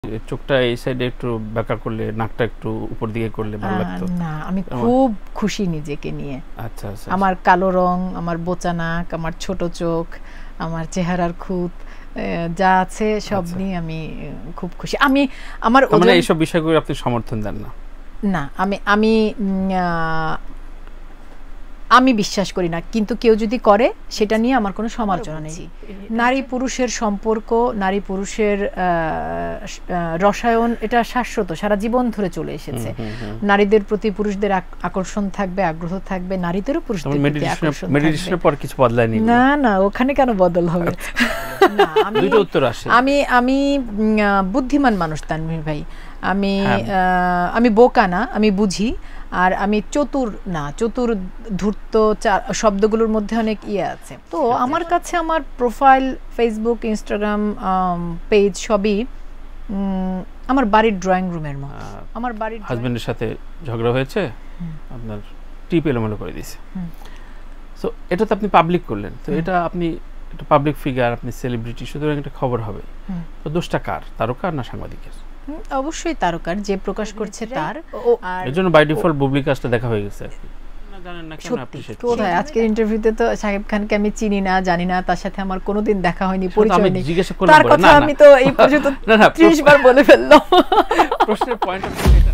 চোখটা এই সাইডে একটু বাঁকা করলে, নাকটা একটু উপর দিকে করলে ভালো লাগতো। না, আমি খুব খুশি নিজেকে নিয়ে। আচ্ছা আচ্ছা। আমার কালো রং, আমার বোচা নাক, আমার ছোট চোখ, আমার চেহারার খুঁত যা আছে সব নিয়ে আমি খুব খুশি। আমি আমার মানে এইসব বিষয়গুলো আপনি সমর্থন দেন না? না, আমি আমি বিশ্বাস করি না, কিন্তু কেউ যদি করে সেটা নিয়ে আমার কোনো সমালোচনা নেই। নারী পুরুষের সম্পর্ক, নারী পুরুষের রসায়ন, এটা শাশ্বত, সারা জীবন ধরে চলে এসেছে। নারীদের প্রতি পুরুষদের আকর্ষণ থাকবে, আগ্রহ থাকবে, নারীদেরও পুরুষদের প্রতি আকর্ষণ থাকবে। মেডিটেশনের পর কিছু বদলায়নি? না না, ওখানে কেন বদল হবে? না, দুটো উত্তর আসে। আমি বুদ্ধিমান মানুষ তানভীর ভাই। আমি বোকা না, আমি বুঝি। আর আমি চতুর না, চতুর ধূর্ত শব্দগুলোর মধ্যে অনেক ইয়ে আছে। তো আমার কাছে আমার প্রোফাইল, ফেসবুক, ইনস্টাগ্রাম পেজ সবই আমার বাড়ির ড্রয়িং রুমের মতো। আমার বাড়ির হাজবেন্ডের সাথে ঝগড়া হয়েছে, আপনার টিপ এলোমেলো করে দিয়েছে, তো এটা তো আপনি পাবলিক করলেন, তো এটা আপনি একটা পাবলিক ফিগার, আপনি সেলিব্রিটি, সুতরাং একটা খবর হবে। তো দোষটা কার, তারকার না সাংবাদিকের? অবশ্যই তারকার, যে প্রকাশ করছে তার। এর জন্য বাই ডিফল্ট বুবলি কাজটা দেখা হয়ে গেছে। কোথায় আজকের ইন্টারভিউতে তো সাকিব খানকে আমি চিনি না, জানি না, তার সাথে আমার কোনোদিন দেখা হয়নি, পরিচয় নেই। তার কথা আমি তো এই পর্যন্ত 30 বার বলে ফেললাম। প্রশ্নের পয়েন্ট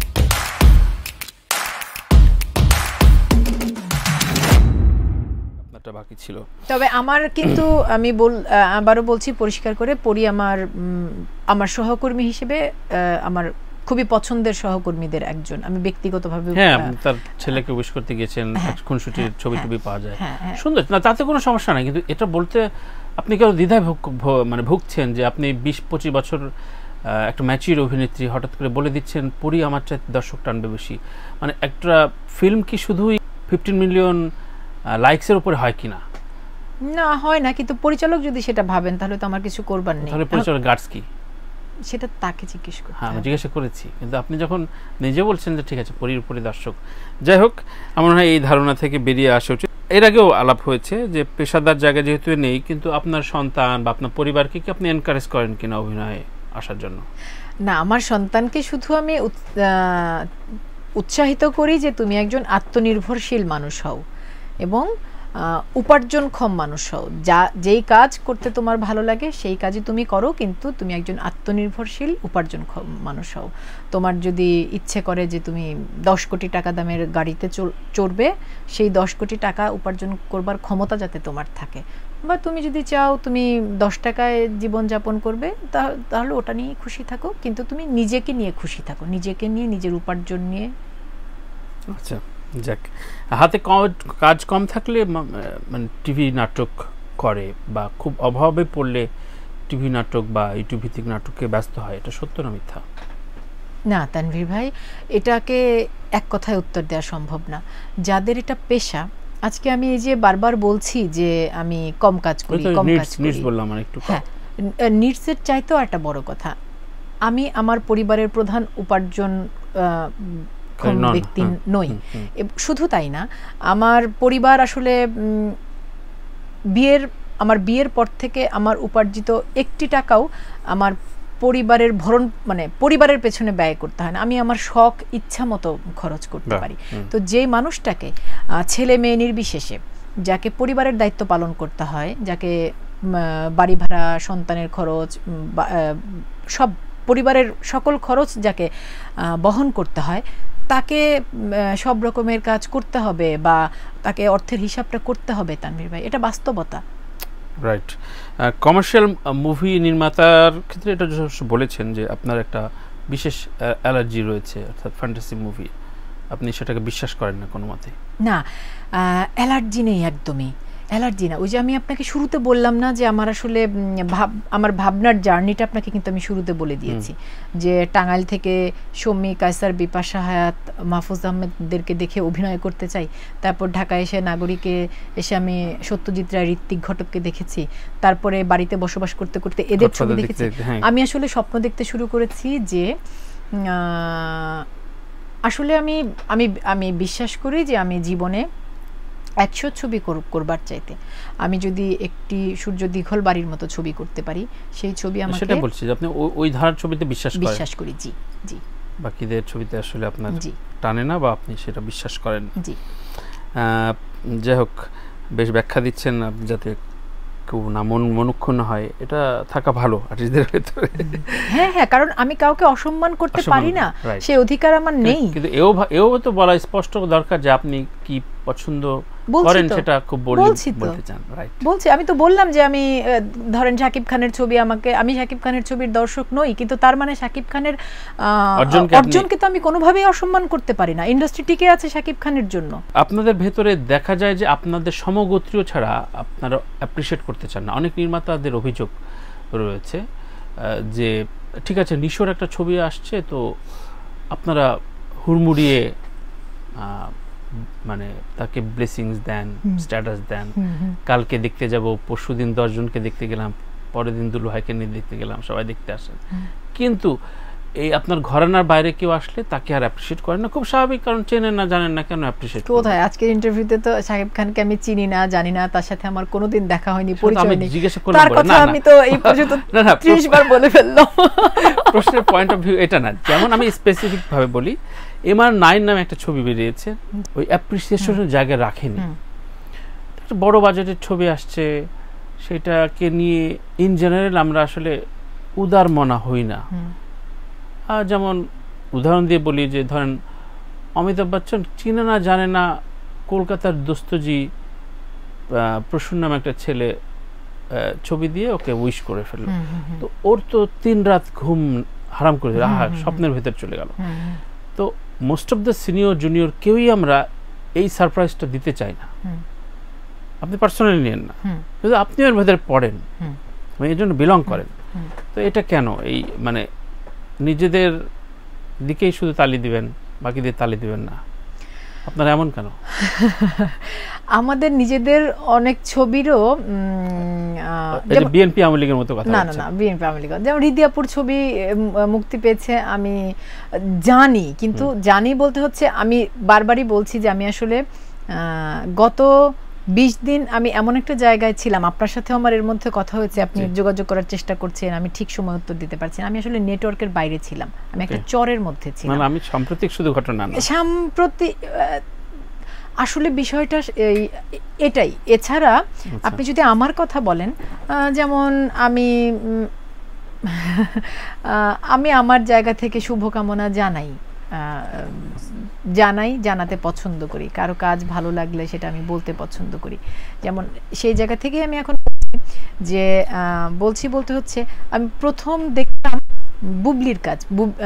আপনারটা বাকি ছিল। তবে আমার কিন্তু আমি আবারও বলছি পরিষ্কার করে, পরি আমার সহকর্মী হিসেবে আমার খুবই পছন্দের সহকর্মীদের একজন। আমি ব্যক্তিগতভাবে তার ছেলেকে উইশ করতে গিয়েছেন, খুনসুটির ছবি টবি পাওয়া যায়, সুন্দর না, তাতে কোনো সমস্যা নাই। কিন্তু এটা বলতে আপনি কেন দ্বিধায় মানে ভুগছেন যে আপনি 20-25 বছর একটা ম্যাচিউর অভিনেত্রী, হঠাৎ করে বলে দিচ্ছেন পরি আমার চাইতে দর্শক টানবে বেশি? মানে একটা ফিল্ম কি শুধুই 15 মিলিয়ন লাইকসের উপরে হয় কিনা? না, হয় না, কিন্তু পরিচালক যদি সেটা ভাবেন তাহলে তো আমার কিছু করবার নেই। তাহলে পরিচালক গার্ডস কি, সেটা তাকে জিজ্ঞেস করতে হবে। হ্যাঁ, আমি জিজ্ঞাসা করেছি, কিন্তু আপনি যখন নিজে বলছেন যে ঠিক আছে পরির উপরে দর্শক, যাই হোক, আমার মনে হয় এই ধারণা থেকে বেরিয়ে আসা উচিত। এর আগেও আলাপ হয়েছে যে পেশাদার জায়গা যেহেতু নেই, কিন্তু আপনার সন্তান বা আপনার পরিবারকে কি আপনি এনকারেজ করেন কিনা অভিনয়ে আসার জন্য? না, আমার সন্তানকে শুধু আমি উৎসাহিত করি যে তুমি একজন আত্মনির্ভরশীল মানুষ হও এবং উপার্জনক্ষম মানুষ হও। যেই কাজ করতে তোমার ভালো লাগে সেই কাজই তুমি করো, কিন্তু তুমি একজন আত্মনির্ভরশীল উপার্জনক্ষম মানুষ হও। তোমার যদি ইচ্ছে করে যে তুমি 10 কোটি টাকা দামের গাড়িতে চড়বে, সেই 10 কোটি টাকা উপার্জন করবার ক্ষমতা যাতে তোমার থাকে, বা তুমি যদি চাও তুমি 10 টাকায় জীবনযাপন করবে, তাহলে ওটা নিয়ে খুশি থাকো, কিন্তু তুমি নিজেকে নিয়ে খুশি থাকো, নিজেকে নিয়ে, নিজের উপার্জন নিয়ে। আচ্ছা, যাক, হাতে কাজ কম থাকলে মানে টিভি নাটক করে, বা খুব অভাবে পড়লে টিভি নাটক বা ইউটিউব ভিত্তিক নাটকে ব্যস্ত হয়, এটা সত্য না মিথ্যা? না তানভীর ভাই, এটাকে এক কথায় উত্তর দেওয়া সম্ভব না। যাদের এটা পেশা, আজকে আমি এই যে বারবার বলছি যে আমি কম কাজ করি, হ্যাঁ, নিডসের চাইতেও একটা বড় কথা, আমি আমার পরিবারের প্রধান উপার্জন ব্যক্তি নই। শুধু তাই না, আমার পরিবার আসলে আমার বিয়ের পর থেকে আমার উপার্জিত একটি টাকাও আমার পরিবারের ভরণ, মানে পরিবারের পেছনে ব্যয় করতে হয় না। আমি আমার শখ ইচ্ছা মতো খরচ করতে পারি। তো যেই মানুষটাকে ছেলে মেয়ে নির্বিশেষে, যাকে পরিবারের দায়িত্ব পালন করতে হয়, যাকে বাড়ি ভাড়া, সন্তানের খরচ, সব পরিবারের সকল খরচ যাকে বহন করতে হয়, তাকে সব রকমের কাজ করতে হবে বা তাকে অর্থের হিসাবটা করতে হবে তানভীর ভাই, এটা বাস্তবতা। রাইট। কমার্শিয়াল মুভি নির্মাতার ক্ষেত্রে এটা বলেছেন যে আপনার একটা বিশেষ অ্যালার্জি রয়েছে, অর্থাৎ ফ্যান্টাসি মুভি, আপনি সেটাকে বিশ্বাস করেন না কোনো মতে? না, অ্যালার্জি নেই, একদমই অ্যালার্জি না। ওই যে আমি আপনাকে শুরুতে বললাম না যে আমার আসলে আমার ভাবনার জার্নিটা আপনাকে কিন্তু আমি শুরুতে বলে দিয়েছি, যে টাঙ্গাইল থেকে শম্মী, কায়সার, বিপাশা হায়াত, মাহফুজ আহমেদদেরকে দেখে অভিনয় করতে চাই, তারপর ঢাকায় এসে নাগরিকে এসে আমি সত্যজিৎ রায়, ঋত্বিক ঘটককে দেখেছি, তারপরে বাড়িতে বসবাস করতে করতে এদের ছবি দেখেছি। আমি আসলে স্বপ্ন দেখতে শুরু করেছি যে আসলে আমি বিশ্বাস করি যে আমি জীবনে 100 ছবি করবার চাইতে আমি যদি একটি সূর্য দীঘল বাড়ির মতো ছবি করতে পারি, সেই ছবি আমাকে, সেটা বলছি যে আপনি ওই ধারার ছবিতে বিশ্বাস করি। জি জি। বাকিদের ছবিতে আসলে আপনার টানে না বা আপনি সেটা বিশ্বাস করেন। জি। যাই হোক, বেশ ব্যাখ্যা দিচ্ছেন, যাতে কেউ না মনক্ষুণ্ণ হয়, এটা থাকা ভালো আর্টিস্টদের ভেতরে। হ্যাঁ হ্যাঁ, কারণ আমি কাউকে অসম্মান করতে পারি না, সেই অধিকার আমার নেই। কিন্তু এও তো বলা স্পষ্ট দরকার যে আপনি কি পছন্দ করেন সেটা খুব বলতে চান। রাইট, বলছি। আমি তো বললাম যে আমি ধরেন শাকিব খানের ছবি, আমি শাকিব খানের ছবির দর্শক নই, কিন্তু তার মানে শাকিব খানের অর্জনকে তো আমি কোনোভাবেই অসম্মান করতে পারি না। ইন্ডাস্ট্রি টিকে আছে শাকিব খানের জন্য। আপনাদের ভেতরে দেখা যায় যে আপনাদের সমগোত্রীয় ছাড়া আপনারা অ্যাপ্রিশিয়েট করতে চান না। অনেক নির্মাতাদের অভিযোগ রয়েছে যে ঠিক আছে, নিশোর একটা ছবি আসছে, তো আপনারা হুড়মুড়িয়ে মানে তাকে ব্লেসিংস দেন, স্ট্যাটাস দেন, কালকে দেখতে যাব, পরশুদিন 10 জনকে দেখতে গেলাম, পরের দিন দুলু ভাইকে নিয়ে দেখতে গেলাম, সবাই দেখতে আসেন। কিন্তু এই আপনার ঘরানার বাইরে কেউ আসলে তাকে আর অ্যাপ্রিশিয়েট করেন না। খুব স্বাভাবিক, কারণ চেনেন না, জানেন না, কেন অ্যাপ্রিশিয়েট? কোথায় আজকের ইন্টারভিউতে তো শাকিব খানকে আমি চিনি না, জানি না, তার সাথে আমার কোনোদিন দেখা হয়নি, পরিচয় নেই। তার কথা আমি তো এই পর্যন্ত 30 বার বলে ফেললাম। প্রশ্নের পয়েন্ট অফ ভিউ এটা না। যেমন আমি স্পেসিফিক ভাবে বলি, MR9 নামে একটা ছবি বেরিয়েছে, ওই অ্যাপ্রিসিয়েশনের জায়গায় রাখেনি। একটা বড় বাজেটের ছবি আসছে, সেটাকে নিয়ে ইন জেনারেল আমরা আসলে উদার মনা হই না। যেমন উদাহরণ দিয়ে বলি যে ধরেন অমিতাভ বচ্চন চিনে না জানে না কলকাতার দোস্তজি প্রসূন নামে একটা ছেলে ছবি দিয়ে ওকে উইশ করে ফেললো, তো ওর তো 3 রাত ঘুম হারাম করে দিল, স্বপ্নের ভেতর চলে গেল। তো most of the senior junior কেউই আমরা এই সারপ্রাইজটা দিতে চাই না। আপনি পার্সোনালি নেন না, কিন্তু আপনি ওর ভেতরে পড়েন, এই জন্য বিলং করেন। তো এটা কেন? এই মানে নিজেদের দিকেই শুধু তালি দিবেন, বাকিদের তালি দিবেন না, আপনারা এমন কেন? আমাদের নিজেদের অনেক ছবিরও বিএনপি আওয়ামী লীগের মতো কথা। না না না, বিএনপি আওয়ামী লীগ, যেমন হৃদয়াপুর ছবি মুক্তি পেয়েছে, আমি জানি, কিন্তু জানি বলতে হচ্ছে আমি বারবারই বলছি যে আমি আসলে গত 20 দিন আমি এমন একটা জায়গায় ছিলাম, আপনার সাথে আমার এর মধ্যে কথা হয়েছে, আপনি যোগাযোগ করার চেষ্টা করছেন, আমি ঠিক সময় উত্তর দিতে পারছি না। আমি আসলে নেটওয়ার্কের বাইরে ছিলাম, আমি একটা চরের মধ্যে ছিলাম। মানে আমি সাম্প্রতিক শুধু ঘটনা না, সাম্প্রতিক আসলে বিষয়টা এটাই। এছাড়া আপনি যদি আমার কথা বলেন, যেমন আমি আমার জায়গা থেকে শুভকামনা জানাতে পছন্দ করি, কারো কাজ ভালো লাগলে সেটা আমি বলতে পছন্দ করি। যেমন সেই জায়গা থেকে আমি এখন যে বলতে হচ্ছে, আমি প্রথম দেখলাম বুবলির কাজ,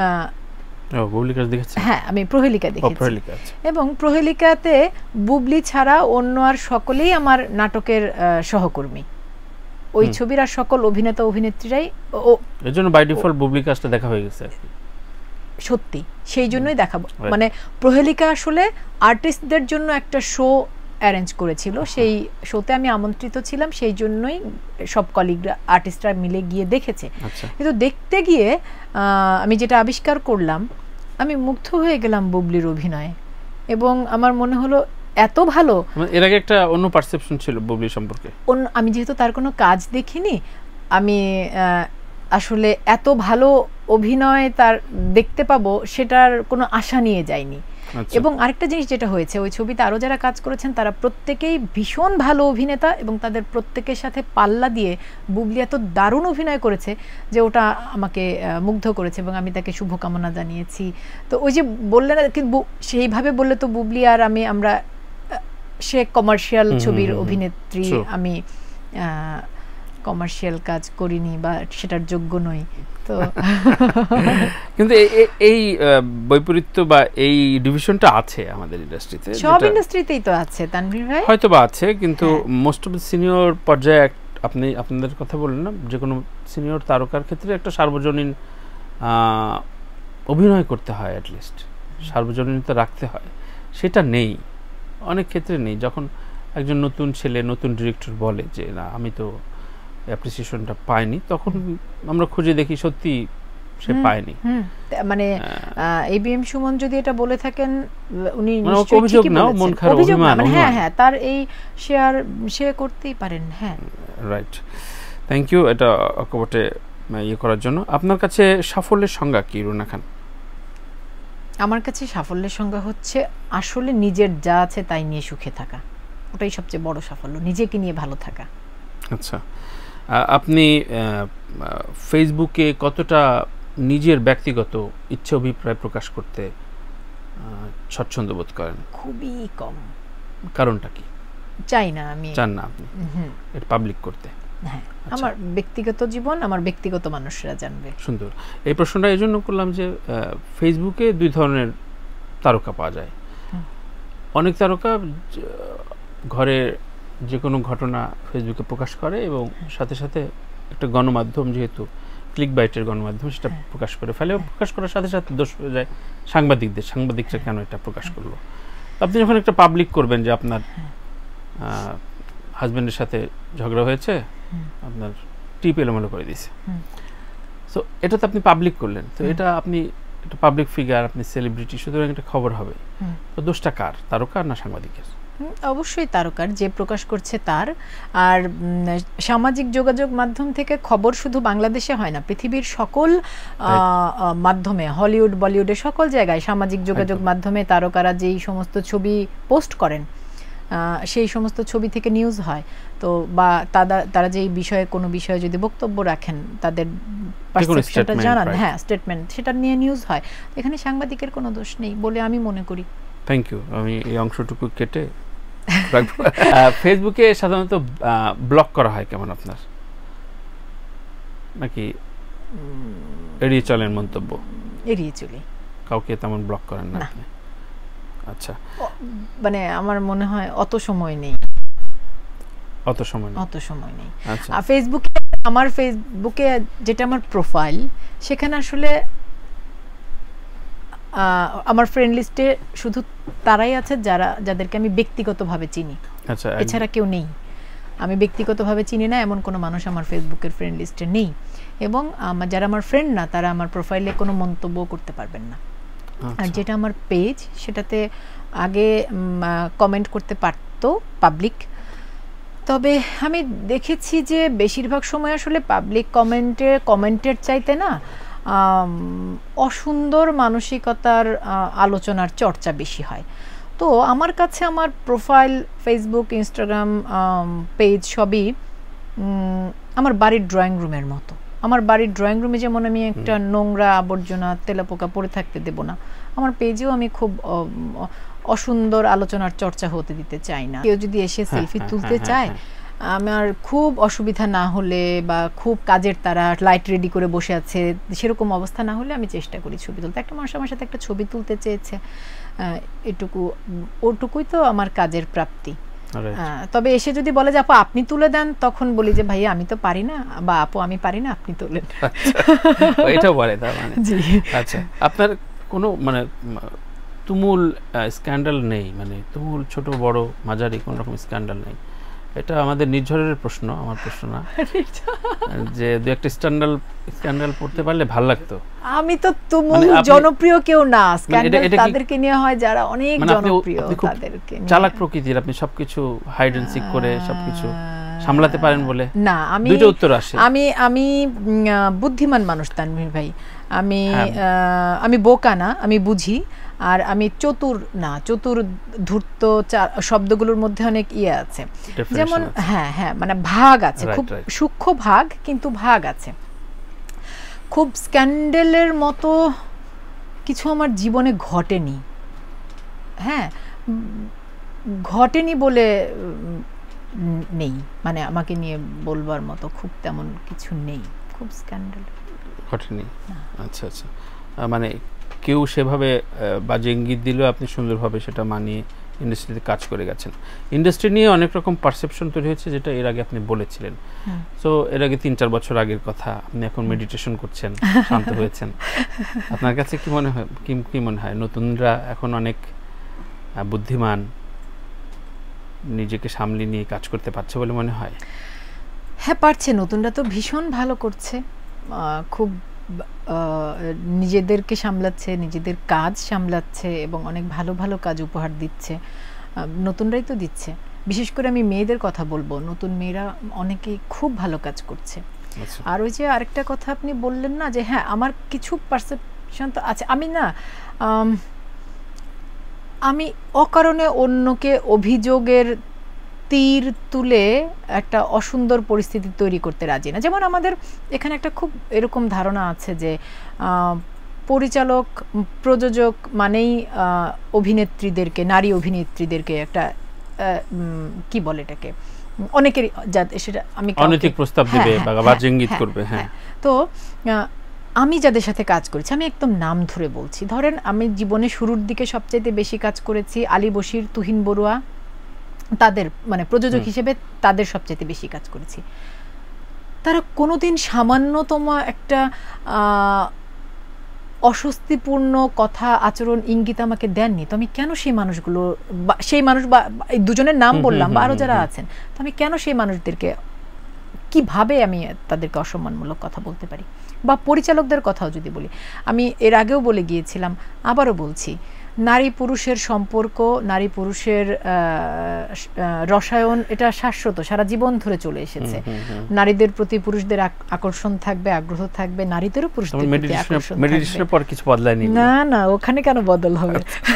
হ্যাঁ আমি প্রহেলিকা দেখেছি, এবং প্রহেলিকাতে বুবলি ছাড়া অন্য আর সকলেই আমার নাটকের সহকর্মী। ওই ছবির আর সকল অভিনেতা অভিনেত্রীরাই, এজন্য বাই ডিফল্ট বুবলি কাজটা দেখা হয়ে গেছে। সত্যি সেই জন্যই দেখাবো, মানে প্রহেলিকা আসলে আর্টিস্টদের জন্য একটা শো অ্যারেঞ্জ করেছিল, সেই শোতে আমি আমন্ত্রিত ছিলাম, সেই জন্যই সব কলিগরা আর্টিস্টরা মিলে গিয়ে দেখেছে। কিন্তু দেখতে গিয়ে আমি যেটা আবিষ্কার করলাম, আমি মুগ্ধ হয়ে গেলাম বুবলির অভিনয়ে, এবং আমার মনে হলো এত ভালো। এর আগে একটা অন্য পারসেপশন ছিল বুবলি সম্পর্কে, আমি যেহেতু তার কোনো কাজ দেখিনি, আমি আসলে এত ভালো অভিনয় তার দেখতে পাবো সেটার কোনো আশা নিয়ে যায়নি। এবং আরেকটা জিনিস যেটা হয়েছে, ওই ছবিতে আরো যারা কাজ করেছেন তারা প্রত্যেকেই ভীষণ ভালো অভিনেতা, এবং তাদের প্রত্যেকের সাথে পাল্লা দিয়ে বুবলি এত দারুণ অভিনয় করেছে যে ওটা আমাকে মুগ্ধ করেছে, এবং আমি তাকে শুভকামনা জানিয়েছি। তো ওই যে বললেন, কিন্তু সেইভাবে বললে তো বুবলি আর আমরা সে কমার্শিয়াল ছবির অভিনেত্রী, আমি কমার্শিয়াল কাজ করিনি বা সেটার যোগ্য নই। তো কিন্তু এই বৈপরীত্য বা এই ডিভিশনটা আছে আমাদের ইন্ডাস্ট্রিতে, সব ইন্ডাস্ট্রিতেই তো আছে তানভীর ভাই, হয়তো বা আছে, কিন্তু মোস্ট অফ দ্য সিনিয়র পর্যায়ে আপনাদের কথা বললেন না, যে কোনো সিনিয়র তারকার ক্ষেত্রে একটা সার্বজনীন অভিনয় করতে হয়, অ্যাটলিস্ট সার্বজনীনতা রাখতে হয়, সেটা নেই, অনেক ক্ষেত্রে নেই। যখন একজন নতুন ছেলে নতুন ডিরেক্টর বলে যে না আমি তো অ্যাপ্রিসিয়েশনটা পাইনি, তখন আমরা খুঁজে দেখি সত্যি সে পায়নি। মানে ABM সুমন যদি এটা বলে থাকেন উনি অভিযোগ নাও, মন খারাপ, অভিমান, হ্যাঁ হ্যাঁ তার এই সে করতেই পারেন। হ্যাঁ, রাইট, থ্যাংক ইউ এটা অকপটে ইয়ে করার জন্য। আপনার কাছে সাফল্যের সংজ্ঞা কি রুনা খান? আমার কাছে সাফল্যের সংজ্ঞা হচ্ছে আসলে নিজের যা আছে তাই নিয়ে সুখে থাকা, ওটাই সবচেয়ে বড় সাফল্য, নিজেকে নিয়ে ভালো থাকা। আচ্ছা, আপনি ফেসবুকে কতটা নিজের ব্যক্তিগত ইচ্ছা অভিপ্রায় প্রকাশ করতে স্বচ্ছন্দ বোধ করেন? খুবই কম। কারণটা কি? চাই না, আমি চান না আপনি এটা পাবলিক করতে? হ্যাঁ, আমার ব্যক্তিগত জীবন আমার ব্যক্তিগত মানুষরা জানবে। সুন্দর। এই প্রশ্নটা এই জন্য করলাম যে ফেসবুকে দুই ধরনের তারকা পাওয়া যায়। অনেক তারকা ঘরে যে কোনো ঘটনা ফেসবুকে প্রকাশ করে এবং সাথে সাথে একটা গণমাধ্যম, যেহেতু ক্লিক বাইটের গণমাধ্যম, সেটা প্রকাশ করে ফেলে। প্রকাশ করার সাথে সাথে দোষ হয়ে যায় সাংবাদিকদের, সাংবাদিকরা কেন এটা প্রকাশ করলো। আপনি যখন একটা পাবলিক করবেন যে আপনার হাজব্যান্ডের সাথে ঝগড়া হয়েছে, আপনার টিপ এলোমেলো করে দিয়েছে, সো এটা তো আপনি পাবলিক করলেন, তো এটা আপনি একটা পাবলিক ফিগার, আপনি সেলিব্রিটি, সুতরাং একটা খবর হবে। তো দোষটা কার, তারকার না সাংবাদিকের? অবশ্যই তারকার, যে প্রকাশ করছে তার। আর সামাজিক যোগাযোগ মাধ্যম থেকে খবর শুধু বাংলাদেশে হয় না, পৃথিবীর সকল মাধ্যমে, হলিউড বলিউডে সকল জায়গায় সামাজিক যোগাযোগ মাধ্যমে তারকারা যেই সমস্ত ছবি পোস্ট করেন সেই সমস্ত ছবি থেকে নিউজ হয়। তো বা তারা যেই বিষয়ে কোনো বিষয়ে যদি বক্তব্য রাখেন, তাদের পারসেপশনটা জানান, হ্যাঁ স্টেটমেন্ট, সেটা নিয়ে নিউজ হয়। এখানে সাংবাদিকের কোনো দোষ নেই বলে আমি মনে করি। থ্যাংক ইউ, আমি এই অংশটুকু কেটে ফেসবুকে সাধারণত ব্লক করা হয় কেমন আপনার, নাকি এড়িয়ে চলেন মন্তব্য? এড়িয়ে চলি, কাউকে তেমন ব্লক করেন না আপনি? আচ্ছা, মানে আমার মনে হয় অত সময় নেই। অত সময় নেই। আচ্ছা, ফেসবুকে যেটা আমার প্রোফাইল, সেখানে আসলে আমার ফ্রেন্ড লিস্টে শুধু তারাই আছে যাদেরকে আমি ব্যক্তিগতভাবে চিনি। আচ্ছা, এছাড়া কেউ নেই। আমি ব্যক্তিগতভাবে চিনি না এমন কোনো মানুষ আমার ফেসবুকের ফ্রেন্ড লিস্টে নেই, এবং যারা আমার ফ্রেন্ড না তারা আমার প্রোফাইলে কোনো মন্তব্য করতে পারবেন না। আর যেটা আমার পেজ, সেটাতে আগে কমেন্ট করতে পারতো পাবলিক, তবে আমি দেখেছি যে বেশিরভাগ সময় আসলে পাবলিক কমেন্টের চাইতে না অসুন্দর মানসিকতার আলোচনার চর্চা বেশি হয়। তো আমার কাছে আমার প্রোফাইল, ফেসবুক, ইনস্টাগ্রাম পেজ সবই আমার বাড়ির ড্রয়িং রুমের মতো। আমার বাড়ির ড্রয়িং রুমে যেমন আমি একটা নোংরা আবর্জনা তেলাপোকা পড়ে থাকতে দেব না, আমার পেজেও আমি খুব অসুন্দর আলোচনার চর্চা হতে দিতে চাই না। কেউ যদি এসে সেলফি তুলতে চায়, আমার খুব অসুবিধা না হলে বা খুব কাজের তারা লাইট রেডি করে বসে আছে সেরকম অবস্থা না হলে আমি চেষ্টা করি ছবি তুলতে। একটা মানুষ আমার সাথে একটা ছবি তুলতে চেয়েছে, ওটুকুই তো আমার কাজের প্রাপ্তি। তবে এসে যদি বলে যে আপু আপনি তুলে দেন, তখন বলি যে ভাইয়া আমি তো পারি না, বা আপু আমি পারি না, আপনি তোলেন। এটাও বলে তার মানে? জি। আচ্ছা, আপনার কোনো মানে তুমুল স্ক্যান্ডাল নেই, মানে তুমুল ছোট বড় মাঝারি কোন রকম স্ক্যান্ডাল নেই? এটা আমাদের নির্ঝরের প্রশ্ন, আমার প্রশ্ন না, যে দু একটা স্ক্যান্ডাল পড়তে পারলে ভালো লাগতো। আমি তো তুমুল জনপ্রিয় কেউ না, স্ক্যান্ডাল তাদেরকে নিয়ে হয় যারা অনেক জনপ্রিয়, তাদেরকে নিয়ে। চালাক প্রকৃতির, আপনি সবকিছু হাইড এন্ড সিক করে সবকিছু সামলাতে পারেন বলে? না, দুটো উত্তর আসে। আমি বুদ্ধিমান মানুষ তানভীর ভাই, আমি বোকা না, আমি বুঝি। আর আমি চতুর না, চতুর ধূর্ত শব্দগুলোর মধ্যে অনেক ইয়ে আছে, যেমন হ্যাঁ মানে ভাগ আছে, খুব সূক্ষ্ম ভাগ, কিন্তু ভাগ আছে। খুব স্ক্যান্ডেলের মতো কিছু আমার জীবনে ঘটেনি, হ্যাঁ ঘটেনি বলে নেই, মানে আমাকে নিয়ে বলবার মতো খুব তেমন কিছু নেই, খুব স্ক্যান্ডেল ঘটেনি। আচ্ছা আচ্ছা, মানে কেউ সেভাবে বাজে ইঙ্গিত দিলেও আপনি সুন্দরভাবে সেটা মানিয়ে ইন্ডাস্ট্রিতে কাজ করে গেছেন। ইন্ডাস্ট্রি নিয়ে অনেক রকম পারসেপশন তৈরি হয়েছে, যেটা এর আগে আপনি বলেছিলেন। সো এর আগে 3-4 বছর আগের কথা, আপনি এখন মেডিটেশন করছেন, শান্ত হয়েছেন। আপনার কাছে কি মনে হয়, কি মনে হয় নতুনরা এখন অনেক বুদ্ধিমান, নিজেকে সামলে নিয়ে কাজ করতে পারছে বলে মনে হয়? হ্যাঁ পারছে, নতুনরা তো ভীষণ ভালো করছে, খুব নিজেদেরকে সামলাচ্ছে, নিজেদের কাজ সামলাচ্ছে এবং অনেক ভালো ভালো কাজ উপহার দিচ্ছে। নতুনরাই তো দিচ্ছে, বিশেষ করে আমি মেয়েদের কথা বলবো, নতুন মেয়েরা অনেকেই খুব ভালো কাজ করছে। আর ওই যে আরেকটা কথা আপনি বললেন না যে হ্যাঁ আমার কিছু পারসেপশন তো আছে, আমি অকারণে অন্যকে অভিযোগের তীর তুলে একটা অসুন্দর পরিস্থিতি তৈরি করতে রাজি না। যেমন আমাদের এখানে একটা খুব এরকম ধারণা আছে যে পরিচালক প্রযোজক মানেই অভিনেত্রীদেরকে, নারী অভিনেত্রীদেরকে একটা কি বলে এটাকে, অনেকেরই সেটা আমি অনৈতিক প্রস্তাব দিবে বা বাজে ইঙ্গিত করবে। হ্যাঁ, তো আমি যাদের সাথে কাজ করেছি, আমি একদম নাম ধরে বলছি, ধরেন আমি জীবনে শুরুর দিকে সবচাইতে বেশি কাজ করেছি আলী বশির, তুহিন বড়ুয়া, তাদের মানে প্রযোজক হিসেবে তাদের সবচাইতে বেশি কাজ করেছি। তারা কোনোদিন সামান্যতম একটা অস্বস্তিপূর্ণ কথা, আচরণ, ইঙ্গিত আমাকে দেননি। তো আমি কেন সেই মানুষগুলো, সেই মানুষ বা দুজনের নাম বললাম বা আরো যারা আছেন, তো আমি কেন সেই মানুষদেরকে, কিভাবে আমি তাদেরকে অসম্মানমূলক কথা বলতে পারি? বা পরিচালকদের কথাও যদি বলি, আমি এর আগেও বলে গিয়েছিলাম, আবারও বলছি, নারী পুরুষের সম্পর্ক, নারী পুরুষের রসায়ন, এটা শাশ্বত, সারা জীবন ধরে চলে এসেছে। নারীদের প্রতি পুরুষদের আকর্ষণ থাকবে, আগ্রহ থাকবে, নারীদেরও পুরুষদের প্রতি আকর্ষণ থাকবে। পর কিছু বদলায়নি? না না, ওখানে কেন বদল হবে?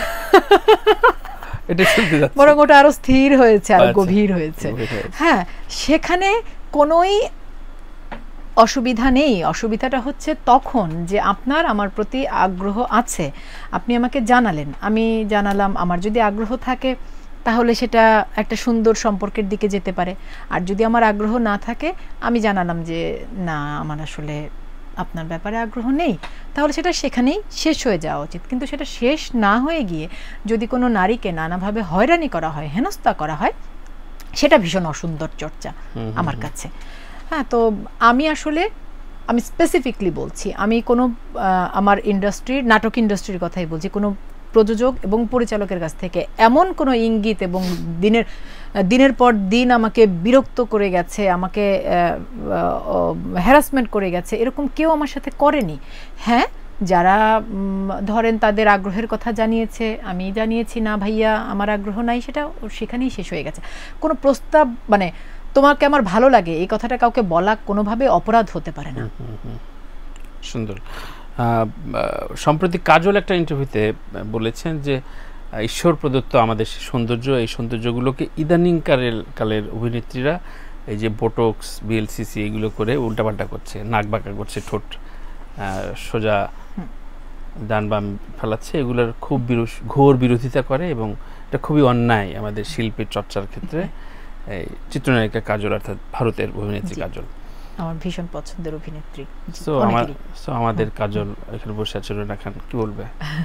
বরং ওটা আরো স্থির হয়েছে, আরো গভীর হয়েছে। হ্যাঁ, সেখানে কোনোই অসুবিধা নেই। অসুবিধাটা হচ্ছে তখন যে আপনার আমার প্রতি আগ্রহ আছে, আপনি আমাকে জানালেন, আমি জানালাম, আমার যদি আগ্রহ থাকে তাহলে সেটা একটা সুন্দর সম্পর্কের দিকে যেতে পারে। আর যদি আমার আগ্রহ না থাকে, আমি জানালাম যে না, আমার আসলে আপনার ব্যাপারে আগ্রহ নেই, তাহলে সেটা সেখানেই শেষ হয়ে যাওয়া উচিত। কিন্তু সেটা শেষ না হয়ে গিয়ে যদি কোনো নারীকে নানাভাবে হয়রানি করা হয়, হেনস্থা করা হয়, সেটা ভীষণ অসুন্দর চর্চা আমার কাছে। হ্যাঁ, তো আমি স্পেসিফিকলি বলছি, আমি কোনো আমার ইন্ডাস্ট্রির, নাটক ইন্ডাস্ট্রির কথাই বলছি, কোনো প্রযোজক এবং পরিচালকের কাছ থেকে এমন কোনো ইঙ্গিত এবং দিনের পর দিন আমাকে বিরক্ত করে গেছে, আমাকে হ্যারাসমেন্ট করে গেছে, এরকম কেউ আমার সাথে করেনি। হ্যাঁ, যারা ধরেন তাদের আগ্রহের কথা জানিয়েছে, আমি জানিয়েছি না ভাইয়া আমার আগ্রহ নাই, সেটা সেখানেই শেষ হয়ে গেছে। কোনো প্রস্তাব, মানে তোমাকে আমার ভালো লাগে এই কথাটা কাউকে বলা কোনোভাবে অপরাধ হতে পারে না। সুন্দর। সম্প্রতি কাজল একটা ইন্টারভিউতে বলেছেন যে ঈশ্বর প্রদত্ত আমাদের সৌন্দর্য, এই সৌন্দর্যগুলোকে ইদানিং কালের অভিনেত্রীরা এই যে বোটক্স, বিএলসিসি এগুলো করে উল্টাপাল্টা করছে, নাক বাঁকা করছে, ঠোঁট সোজা ডান বাম ফেলাচ্ছে, এগুলোর খুব ঘোর বিরোধিতা করে এবং এটা খুবই অন্যায় আমাদের শিল্পের চর্চার ক্ষেত্রে। এই চিত্রনায়িকা কাজল, অর্থাৎ ভারতের অভিনেত্রী কাজল আমার ভীষণ পছন্দের অভিনেত্রী। আমাদের কাজল এখানে বসে আছে, রুনা খান, কি বলবে?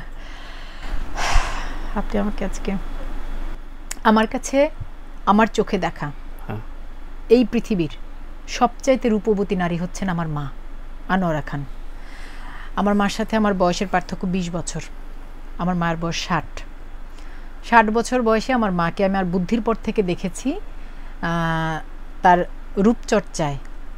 আপনি আমাকে আজকে, আমার কাছে আমার চোখে দেখা এই পৃথিবীর সবচাইতে রূপবতী নারী হচ্ছেন আমার মা আনোয়ারা খান। আমার মার সাথে আমার বয়সের পার্থক্য 20 বছর। আমার মায়ের বয়স 60 বছর বয়সে আমার মাকে আমি আর বুদ্ধির পর থেকে দেখেছি তার রূপচর্চায়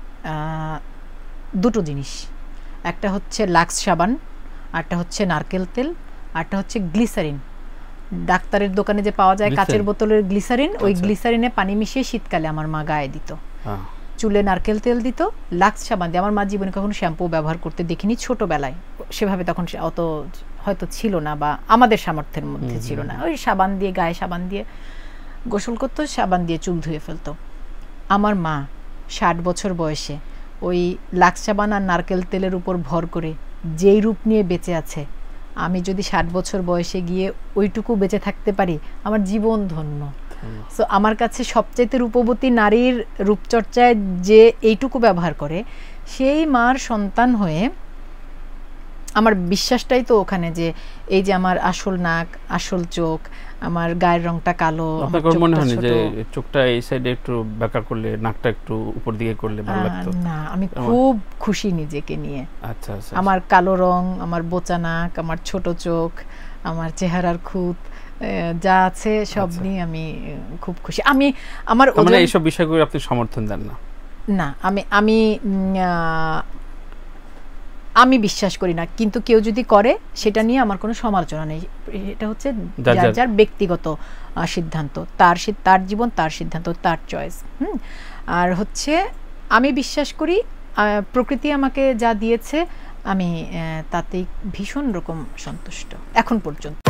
দুটো জিনিস, একটা হচ্ছে লাক্স সাবান, আরটা হচ্ছে নারকেল তেল, আরটা হচ্ছে গ্লিসারিন। ডাক্তারের দোকানে যে পাওয়া যায় কাচের বোতলের গ্লিসারিন, ওই গ্লিসারিনে পানি মিশিয়ে শীতকালে আমার মা গায়ে দিত, চুলে নারকেল তেল দিত, লাক্স সাবান দিয়ে। আমার মা জীবনে কখনো শ্যাম্পু ব্যবহার করতে দেখিনি ছোটবেলায়, সেভাবে তখন অত হয়তো ছিল না বা আমাদের সামর্থ্যের মধ্যে ছিল না। ওই সাবান দিয়ে, গায়ে সাবান দিয়ে গোসল করতো, সাবান দিয়ে চুল ধুয়ে ফেলতো। আমার মা 60 বছর বয়সে ওই লাক্স সাবান আর নারকেল তেলের উপর ভর করে যেই রূপ নিয়ে বেঁচে আছে, আমি যদি 60 বছর বয়সে গিয়ে ওইটুকু বেঁচে থাকতে পারি, আমার জীবন ধন্য। সো আমার কাছে সবচাইতে রূপবতী নারীর রূপচর্চায় যে এইটুকু ব্যবহার করে, সেই মার সন্তান হয়ে আমার বিশ্বাসটাই তো ওখানে যে এই যে আমার আসল নাক, আসল চোখ, আমার গায়ের রংটা কালো, আপনার মনে হয় যে চোখটা এই সাইডে একটু বাঁকা করলে, নাকটা একটু উপর দিকে করলে ভালো লাগতো? না, আমি খুব খুশি নিজেকে নিয়ে। আচ্ছা আচ্ছা, আমার কালো রং, আমার বোচা নাক, আমার ছোট চোখ, আমার চেহারার খুঁত যা আছে সব নিয়ে আমি খুব খুশি। আমি আমার মানে এইসব বিষয়গুলো আপনি সমর্থন দেন না? না, আমি আমি বিশ্বাস করি না, কিন্তু কেউ যদি করে সেটা নিয়ে আমার কোনো সমালোচনা নেই। এটা হচ্ছে যার যার ব্যক্তিগত সিদ্ধান্ত, তার জীবন, তার সিদ্ধান্ত, তার চয়েস। আর হচ্ছে আমি বিশ্বাস করি প্রকৃতি আমাকে যা দিয়েছে আমি তাতেই ভীষণ রকম সন্তুষ্ট এখন পর্যন্ত।